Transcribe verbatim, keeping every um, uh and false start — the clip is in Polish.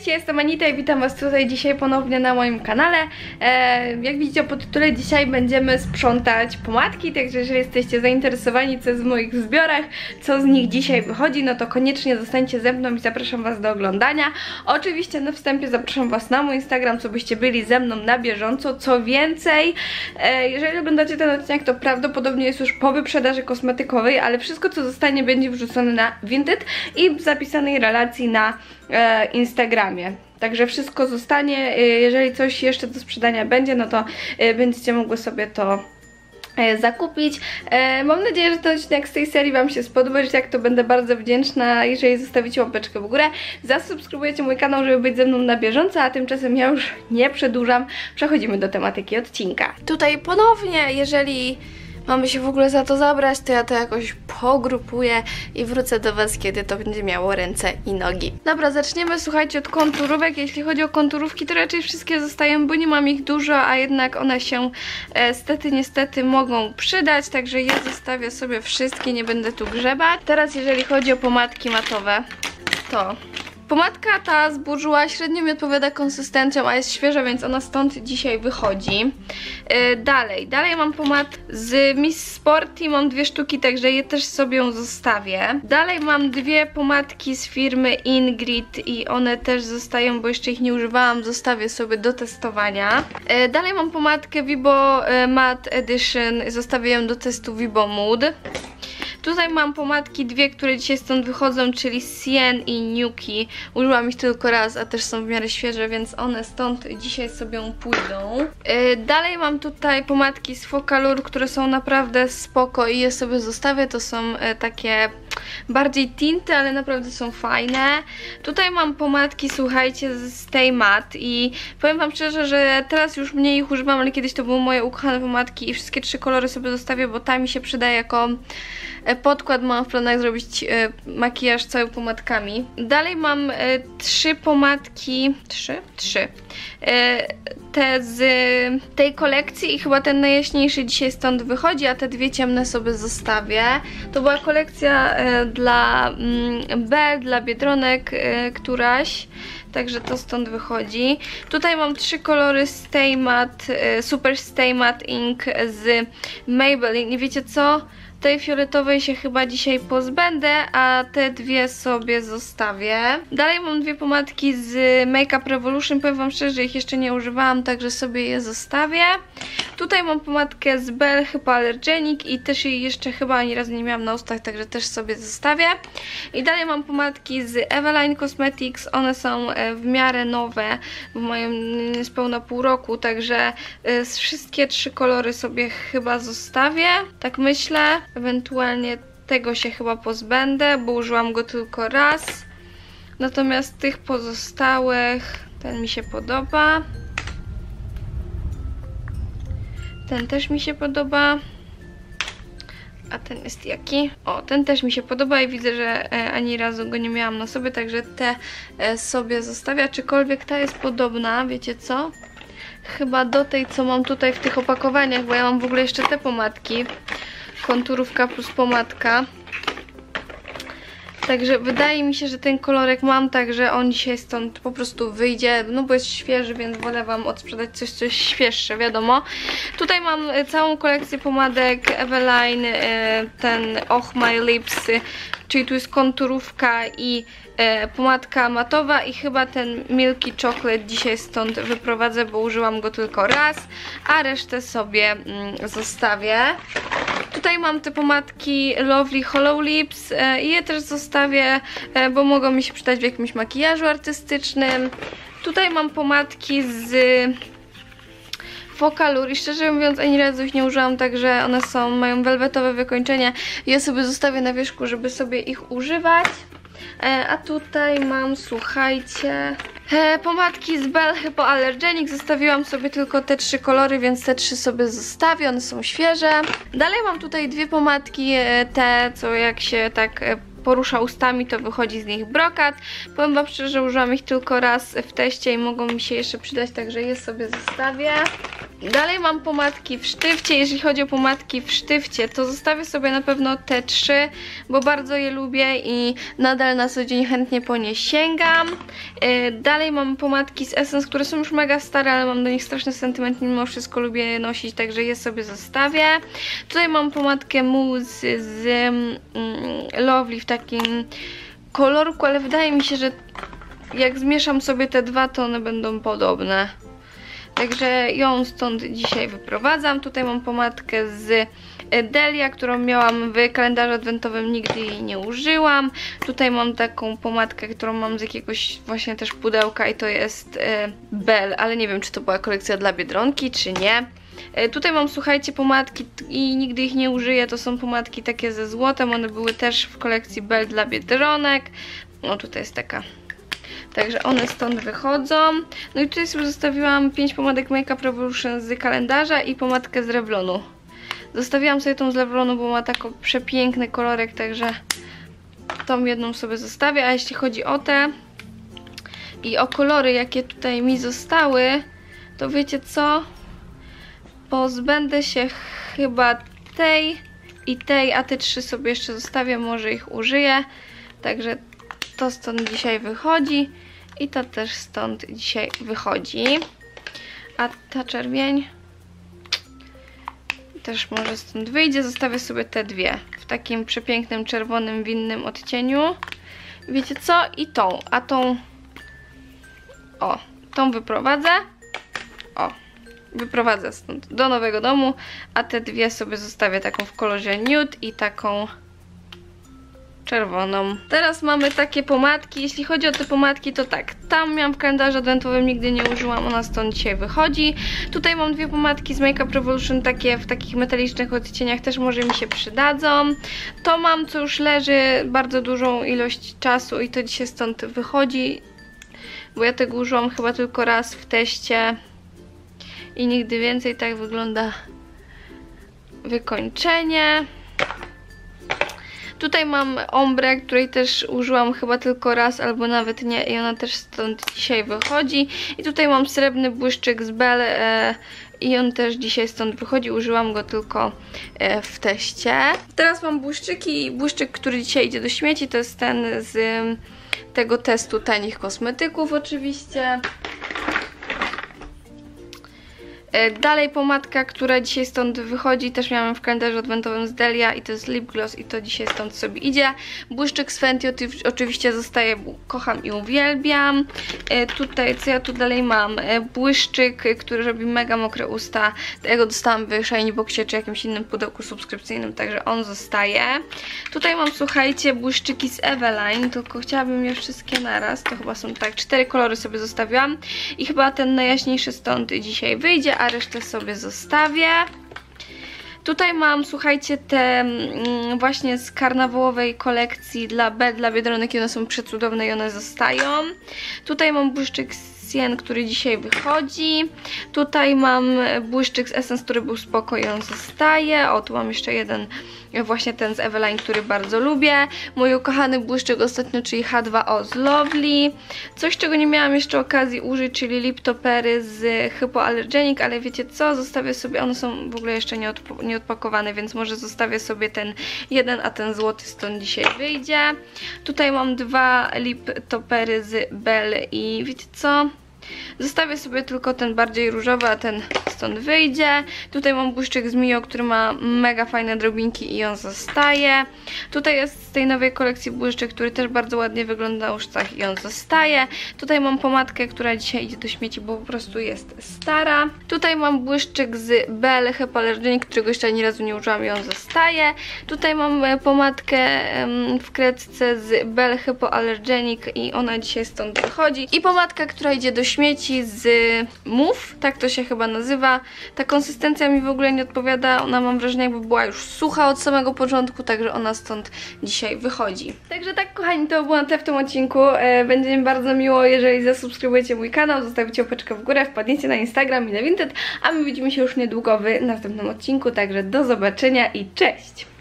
Cześć, ja jestem Anita i witam was tutaj dzisiaj ponownie na moim kanale. e, Jak widzicie po tytule, dzisiaj będziemy sprzątać pomadki, także jeżeli jesteście zainteresowani co jest w moich zbiorach, co z nich dzisiaj wychodzi, no to koniecznie zostańcie ze mną i zapraszam was do oglądania. Oczywiście na wstępie zapraszam was na mój Instagram, co byście byli ze mną na bieżąco. Co więcej, e, jeżeli oglądacie ten odcinek, to prawdopodobnie jest już po wyprzedaży kosmetykowej, ale wszystko co zostanie będzie wrzucone na Vinted i w zapisanej relacji na e, Instagramie. Także wszystko zostanie, jeżeli coś jeszcze do sprzedania będzie, no to będziecie mogły sobie to zakupić. Mam nadzieję, że ten odcinek z tej serii wam się spodoba, że jak to będę bardzo wdzięczna, jeżeli zostawicie łapeczkę w górę, zasubskrybujecie mój kanał, żeby być ze mną na bieżąco, a tymczasem ja już nie przedłużam, przechodzimy do tematyki odcinka. Tutaj ponownie, jeżeli mamy się w ogóle za to zabrać, to ja to jakoś pogrupuję i wrócę do was, kiedy to będzie miało ręce i nogi. Dobra, zaczniemy, słuchajcie, od konturówek. Jeśli chodzi o konturówki, to raczej wszystkie zostają, bo nie mam ich dużo, a jednak one się e, stety, niestety mogą przydać, także ja zostawię sobie wszystkie, nie będę tu grzebać. Teraz jeżeli chodzi o pomadki matowe, to pomadka ta z Bourjois średnio mi odpowiada konsystencją, a jest świeża, więc ona stąd dzisiaj wychodzi. Yy, dalej, dalej mam pomad z Miss Sporty, mam dwie sztuki, także je też sobie zostawię. Dalej mam dwie pomadki z firmy Ingrid i one też zostają, bo jeszcze ich nie używałam, zostawię sobie do testowania. Yy, dalej mam pomadkę Vibo yy, Matte Edition, zostawię ją do testu Vibo Mood. Tutaj mam pomadki dwie, które dzisiaj stąd wychodzą, czyli Sien i Nuki. Użyłam ich tylko raz, a też są w miarę świeże, więc one stąd dzisiaj sobie pójdą. Yy, dalej mam tutaj pomadki z Focallure, które są naprawdę spoko i je sobie zostawię. To są yy, takie bardziej tinty, ale naprawdę są fajne. Tutaj mam pomadki, słuchajcie, z Stay Matte i powiem wam szczerze, że teraz już mniej ich używam, ale kiedyś to były moje ukochane pomadki i wszystkie trzy kolory sobie zostawię, bo ta mi się przydaje jako podkład. Mam w planach zrobić e, makijaż cały pomadkami. Dalej mam e, trzy pomadki, trzy? Trzy. E, te z tej kolekcji i chyba ten najjaśniejszy dzisiaj stąd wychodzi, a te dwie ciemne sobie zostawię. To była kolekcja e, dla mm, B, dla Biedronek e, któraś. Także to stąd wychodzi. Tutaj mam trzy kolory Stay Matte, Super Stay Matte Ink z Maybelline. I wiecie co? Tej fioletowej się chyba dzisiaj pozbędę, a te dwie sobie zostawię. Dalej mam dwie pomadki z Make Up Revolution. Powiem wam szczerze, że ich jeszcze nie używałam, także sobie je zostawię. Tutaj mam pomadkę z Belle Hypoallergenic i też jej jeszcze chyba ani razu nie miałam na ustach, także też sobie zostawię. I dalej mam pomadki z Eveline Cosmetics. One są w miarę nowe, bo mają niespełna pół roku, także wszystkie trzy kolory sobie chyba zostawię. Tak myślę. Ewentualnie tego się chyba pozbędę, bo użyłam go tylko raz. Natomiast tych pozostałych, ten mi się podoba. Ten też mi się podoba. A ten jest jaki? O, ten też mi się podoba i widzę, że ani razu go nie miałam na sobie, także te sobie zostawię. Aczkolwiek ta jest podobna, wiecie co? Chyba do tej, co mam tutaj w tych opakowaniach, bo ja mam w ogóle jeszcze te pomadki. Konturówka plus pomadka. Także wydaje mi się, że ten kolorek mam, także on dzisiaj stąd po prostu wyjdzie, no bo jest świeży, więc wolę wam odsprzedać coś, coś świeższe, wiadomo. Tutaj mam całą kolekcję pomadek Eveline, ten Och My Lips, czyli tu jest konturówka i e, pomadka matowa i chyba ten Milky Chocolate dzisiaj stąd wyprowadzę, bo użyłam go tylko raz, a resztę sobie mm, zostawię. Tutaj mam te pomadki Lovely Hollow Lips e, i je też zostawię, e, bo mogą mi się przydać w jakimś makijażu artystycznym. Tutaj mam pomadki z Focallure i szczerze mówiąc ani razu ich nie użyłam, także one są, mają welwetowe wykończenie. Ja sobie zostawię na wierzchu, żeby sobie ich używać. E, a tutaj mam, słuchajcie, e, pomadki z Belle Hypoallergenic. Zostawiłam sobie tylko te trzy kolory, więc te trzy sobie zostawię, one są świeże. Dalej mam tutaj dwie pomadki, e, te co jak się tak e, porusza ustami, to wychodzi z nich brokat. Powiem wam szczerze, że użyłam ich tylko raz w teście i mogą mi się jeszcze przydać, także je sobie zostawię. Dalej mam pomadki w sztywcie. Jeżeli chodzi o pomadki w sztywcie, to zostawię sobie na pewno te trzy, bo bardzo je lubię i nadal na co dzień chętnie po nie sięgam. Yy, dalej mam pomadki z Essence, które są już mega stare, ale mam do nich straszny sentyment, mimo wszystko lubię je nosić, także je sobie zostawię. Tutaj mam pomadkę Mousse z mm, Lovely w takim kolorku, ale wydaje mi się, że jak zmieszam sobie te dwa, to one będą podobne. Także ją stąd dzisiaj wyprowadzam. Tutaj mam pomadkę z Delia, którą miałam w kalendarzu adwentowym, nigdy jej nie użyłam. Tutaj mam taką pomadkę, którą mam z jakiegoś właśnie też pudełka i to jest e, Belle, ale nie wiem, czy to była kolekcja dla Biedronki, czy nie. E, tutaj mam, słuchajcie, pomadki i nigdy ich nie użyję. To są pomadki takie ze złotem, one były też w kolekcji Belle dla Biedronek. No tutaj jest taka. Także one stąd wychodzą. No i tutaj sobie zostawiłam pięć pomadek Make Up Revolution z kalendarza i pomadkę z Revlonu. Zostawiłam sobie tą z Revlonu, bo ma taki przepiękny kolorek, także tą jedną sobie zostawię. A jeśli chodzi o te i o kolory, jakie tutaj mi zostały, to wiecie co? Pozbędę się chyba tej i tej, a te trzy sobie jeszcze zostawię, może ich użyję. Także to stąd dzisiaj wychodzi i to też stąd dzisiaj wychodzi. A ta czerwień też może stąd wyjdzie. Zostawię sobie te dwie w takim przepięknym czerwonym winnym odcieniu. Wiecie co? I tą, a tą o, tą wyprowadzę. O, wyprowadzę stąd do nowego domu, a te dwie sobie zostawię, taką w kolorze nude i taką czerwoną. Teraz mamy takie pomadki. Jeśli chodzi o te pomadki, to tak, tam miałam w kalendarzu adwentowym, nigdy nie użyłam, ona stąd dzisiaj wychodzi. Tutaj mam dwie pomadki z Make Up Revolution, takie w takich metalicznych odcieniach, też może mi się przydadzą. To mam, co już leży bardzo dużą ilość czasu i to dzisiaj stąd wychodzi, bo ja tego użyłam chyba tylko raz w teście i nigdy więcej. Tak wygląda wykończenie. Tutaj mam ombrę, której też użyłam chyba tylko raz albo nawet nie i ona też stąd dzisiaj wychodzi. I tutaj mam srebrny błyszczyk z Belle e, i on też dzisiaj stąd wychodzi, użyłam go tylko e, w teście. Teraz mam błyszczyki, błyszczyk, który dzisiaj idzie do śmieci, to jest ten z e, tego testu tanich kosmetyków oczywiście. Dalej pomadka, która dzisiaj stąd wychodzi, też miałam w kalendarzu adwentowym z Delia i to jest lip gloss i to dzisiaj stąd sobie idzie. Błyszczyk z Fenty oczywiście zostaje, kocham i uwielbiam. E, tutaj, co ja tu dalej mam? E, błyszczyk, który robi mega mokre usta. Ja go dostałam w Shiny Boxie czy jakimś innym pudełku subskrypcyjnym, także on zostaje. Tutaj mam, słuchajcie, błyszczyki z Eveline, tylko chciałabym je wszystkie naraz, to chyba są tak, cztery kolory sobie zostawiłam i chyba ten najjaśniejszy stąd dzisiaj wyjdzie, a resztę sobie zostawię. Tutaj mam, słuchajcie, te mm, właśnie z karnawałowej kolekcji dla Belle, dla Biedronek i one są przecudowne i one zostają. Tutaj mam błyszczyk z Sien, który dzisiaj wychodzi. Tutaj mam błyszczyk z Essence, który był spoko i on zostaje. O, tu mam jeszcze jeden, właśnie ten z Eveline, który bardzo lubię. Mój ukochany błyszczyk ostatnio, czyli H dwa O z Lovely. Coś, czego nie miałam jeszcze okazji użyć, czyli lip topery z Hypoallergenic, ale wiecie co? Zostawię sobie, one są w ogóle jeszcze nieodp nieodpakowane, więc może zostawię sobie ten jeden, a ten złoty stąd dzisiaj wyjdzie. Tutaj mam dwa lip topery z Belle i wiecie co? Zostawię sobie tylko ten bardziej różowy, a ten stąd wyjdzie. Tutaj mam błyszczyk z Mio, który ma mega fajne drobinki i on zostaje. Tutaj jest z tej nowej kolekcji błyszczyk, który też bardzo ładnie wygląda na uszcach i on zostaje. Tutaj mam pomadkę, która dzisiaj idzie do śmieci, bo po prostu jest stara. Tutaj mam błyszczyk z Belle Hypoallergenic, którego jeszcze ani razu nie użyłam i on zostaje. Tutaj mam pomadkę w kredce z Belle Hypoallergenic i ona dzisiaj stąd wychodzi. I pomadka, która idzie do śmieci z Move, tak to się chyba nazywa. Ta konsystencja mi w ogóle nie odpowiada, ona mam wrażenie, jakby była już sucha od samego początku, także ona stąd dzisiaj wychodzi. Także tak, kochani, to było na tyle w tym odcinku. Będzie mi bardzo miło, jeżeli zasubskrybujecie mój kanał, zostawicie łapeczkę w górę, wpadniecie na Instagram i na Vinted, a my widzimy się już niedługo w następnym odcinku, także do zobaczenia i cześć!